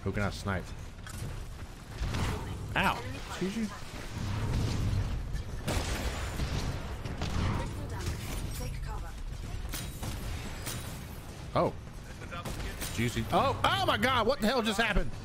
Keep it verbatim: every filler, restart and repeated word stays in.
Who can I snipe? Ow! Excuse you? Oh. Juicy. Oh, oh my God, what the hell just happened?